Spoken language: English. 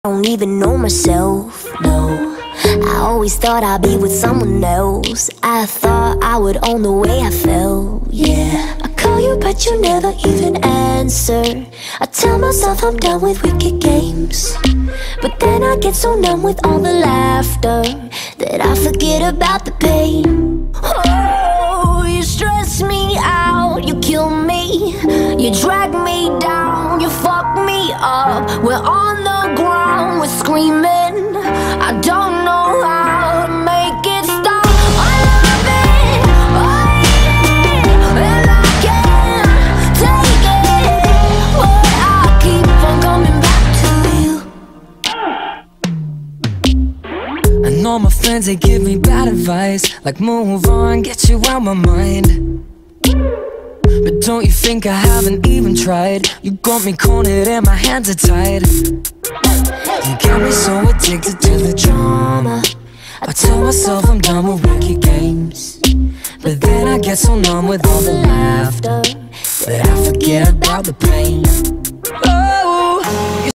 I don't even know myself, no. I always thought I'd be with someone else. I thought I would own the way I felt, yeah. I call you but you never even answer. I tell myself I'm done with wicked games, but then I get so numb with all the laughter that I forget about the pain. Oh, you stress me out, you kill me, you drag me down, you fuck me up. We're on the ground, we're screaming. I don't know how to make it stop. I love it, I hate it, and I can't take it, but I keep on coming back to you. I know my friends, they give me bad advice, like move on, get you out my mind. But don't you think I haven't even tried? You got me cornered and my hands are tied. You got me so addicted to the drama. I tell myself I'm done with wicked games, but then I get so numb with all the laughter that I forget about the pain.